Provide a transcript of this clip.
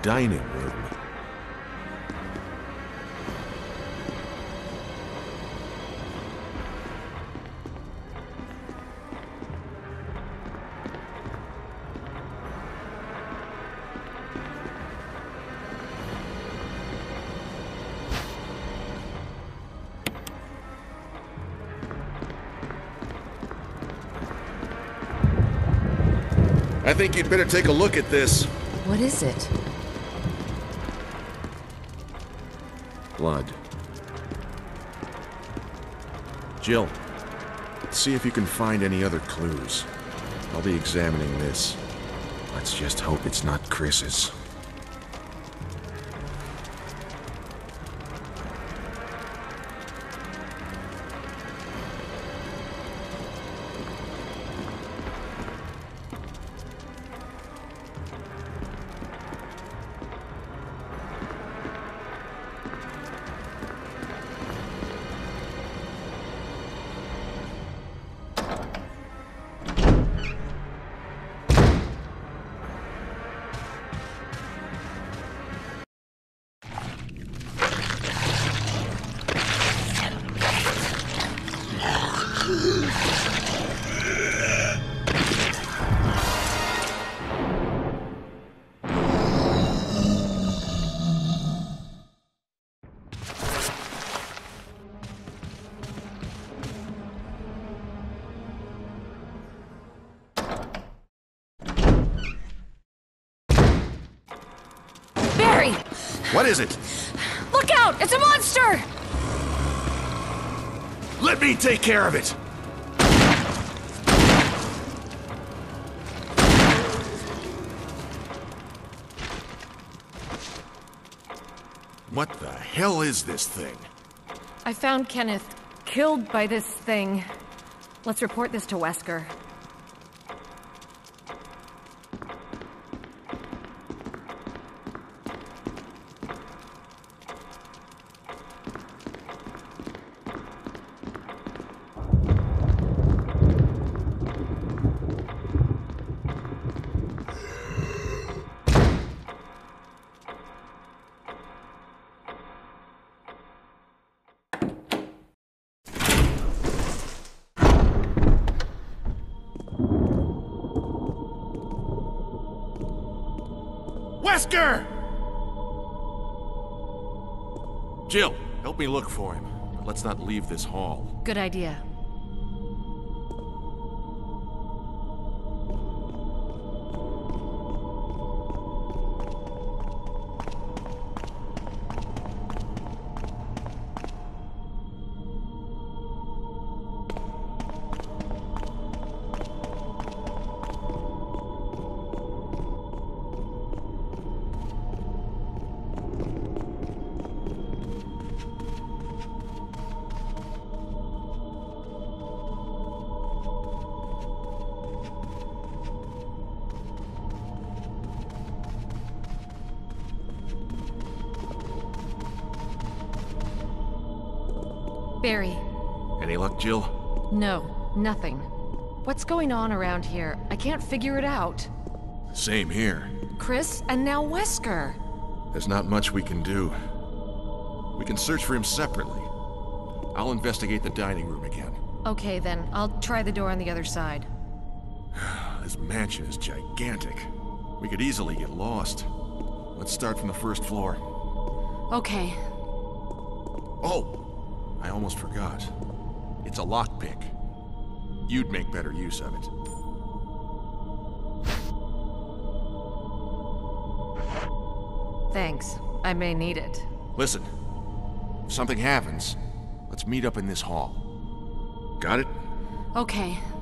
dining room. I think you'd better take a look at this. What is it? Blood. Jill, see if you can find any other clues. I'll be examining this. Let's just hope it's not Chris's. What is it? Look out! It's a monster! Let me take care of it! What the hell is this thing? I found Kenneth killed by this thing. Let's report this to Wesker. Wesker! Jill, help me look for him. Let's not leave this hall. Good idea. Barry. Any luck, Jill? No, nothing. What's going on around here? I can't figure it out. Same here. Chris, and now Wesker. There's not much we can do. We can search for him separately. I'll investigate the dining room again. Okay then, I'll try the door on the other side. This mansion is gigantic. We could easily get lost. Let's start from the first floor. Okay. Oh! I almost forgot. It's a lockpick. You'd make better use of it. Thanks. I may need it. Listen, if something happens, let's meet up in this hall. Got it? Okay,